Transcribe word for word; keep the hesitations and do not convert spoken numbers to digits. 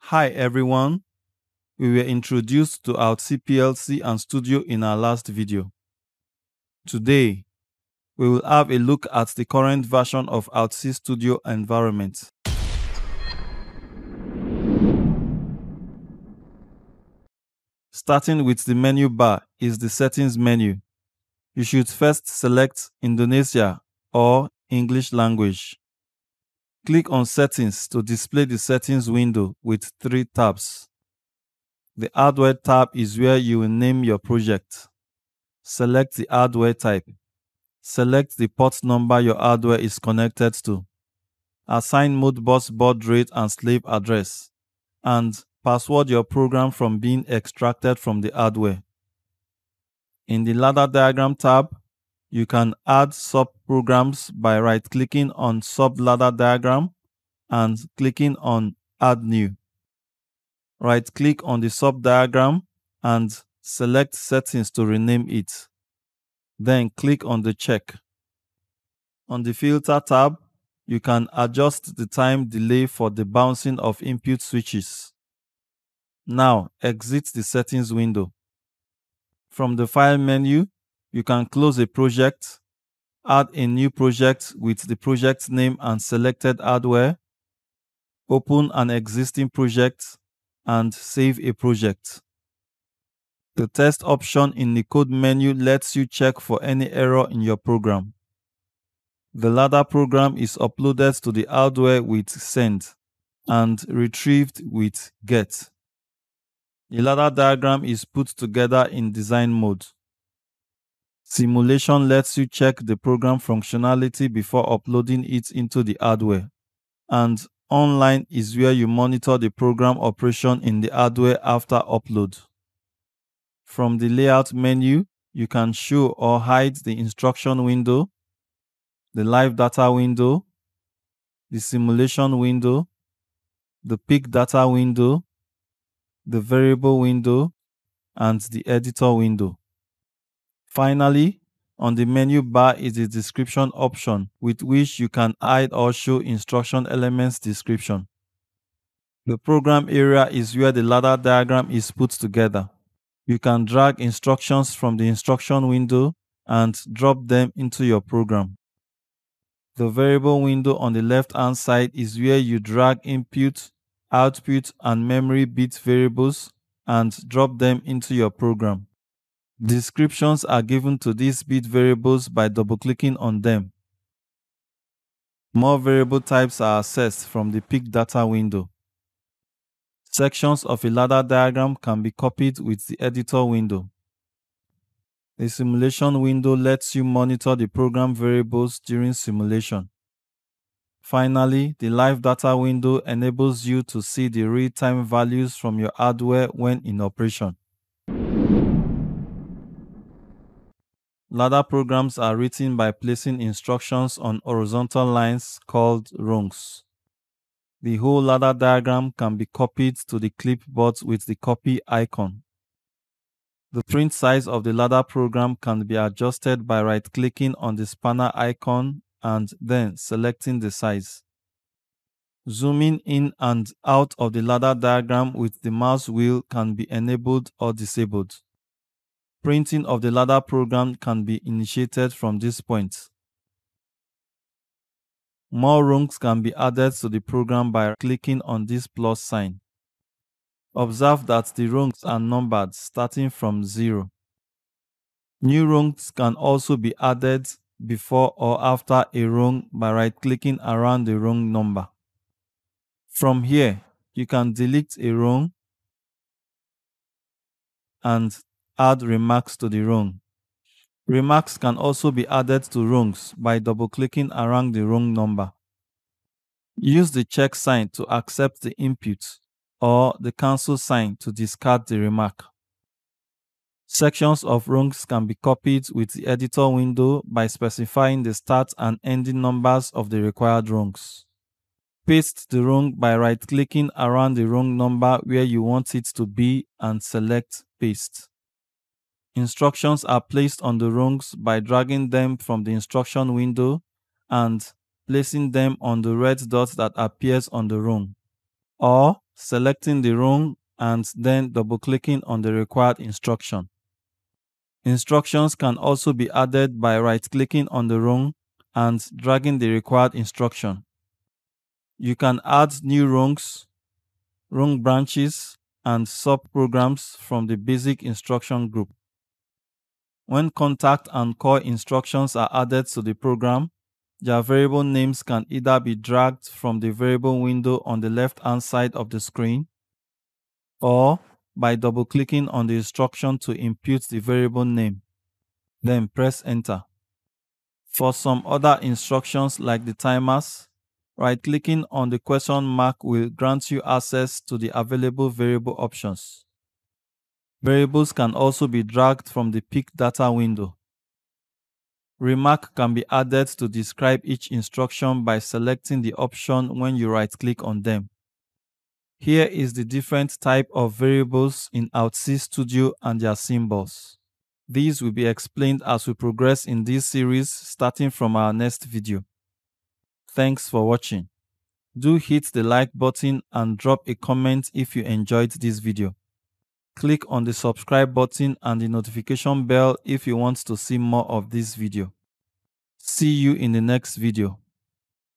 Hi everyone, we were introduced to Outseal P L C and Studio in our last video. Today, we will have a look at the current version of Outseal Studio environment. Starting with the menu bar is the settings menu. You should first select Indonesia or English language. Click on Settings to display the settings window with three tabs. The Hardware tab is where you will name your project. Select the hardware type. Select the port number your hardware is connected to. Assign Modbus baud rate and slave address. And password your program from being extracted from the hardware. In the ladder diagram tab, you can add sub-programs by right-clicking on Sub-Ladder Diagram and clicking on Add New. Right-click on the sub-diagram and select Settings to rename it. Then click on the check. On the Filter tab, you can adjust the time delay for the bouncing of input switches. Now, exit the settings window. From the File menu, you can close a project, add a new project with the project name and selected hardware, open an existing project, and save a project. The test option in the code menu lets you check for any error in your program. The ladder program is uploaded to the hardware with send and retrieved with get. The ladder diagram is put together in design mode. Simulation lets you check the program functionality before uploading it into the hardware. And online is where you monitor the program operation in the hardware after upload. From the layout menu, you can show or hide the instruction window, the live data window, the simulation window, the peak data window, the variable window, and the editor window. Finally, on the menu bar is the description option with which you can hide or show instruction elements description. The program area is where the ladder diagram is put together. You can drag instructions from the instruction window and drop them into your program. The variable window on the left-hand side is where you drag input, output, and memory bit variables and drop them into your program. Descriptions are given to these bit variables by double-clicking on them. More variable types are accessed from the peak data window. Sections of a ladder diagram can be copied with the editor window. The simulation window lets you monitor the program variables during simulation. Finally, the live data window enables you to see the real-time values from your hardware when in operation. Ladder programs are written by placing instructions on horizontal lines called rungs. The whole ladder diagram can be copied to the clipboard with the copy icon. The print size of the ladder program can be adjusted by right-clicking on the spanner icon and then selecting the size. Zooming in and out of the ladder diagram with the mouse wheel can be enabled or disabled. Printing of the ladder program can be initiated from this point. More rungs can be added to the program by clicking on this plus sign. Observe that the rungs are numbered starting from zero. New rungs can also be added before or after a rung by right-clicking around the rung number. From here, you can delete a rung and add remarks to the rung. Remarks can also be added to rungs by double-clicking around the rung number. Use the check sign to accept the input or the cancel sign to discard the remark. Sections of rungs can be copied with the editor window by specifying the start and ending numbers of the required rungs. Paste the rung by right-clicking around the rung number where you want it to be and select Paste. Instructions are placed on the rungs by dragging them from the instruction window and placing them on the red dot that appears on the rung. or selecting the rung and then double-clicking on the required instruction. Instructions can also be added by right-clicking on the rung and dragging the required instruction. You can add new rungs, rung branches, and sub-programs from the basic instruction group. When contact and call instructions are added to the program, their variable names can either be dragged from the variable window on the left-hand side of the screen, or by double-clicking on the instruction to input the variable name. Then press Enter. For some other instructions like the timers, right-clicking on the question mark will grant you access to the available variable options. Variables can also be dragged from the Pick Data window. Remark can be added to describe each instruction by selecting the option when you right-click on them. Here is the different type of variables in Outseal Studio and their symbols. These will be explained as we progress in this series starting from our next video. Thanks for watching. Do hit the like button and drop a comment if you enjoyed this video. Click on the subscribe button and the notification bell if you want to see more of this video. See you in the next video.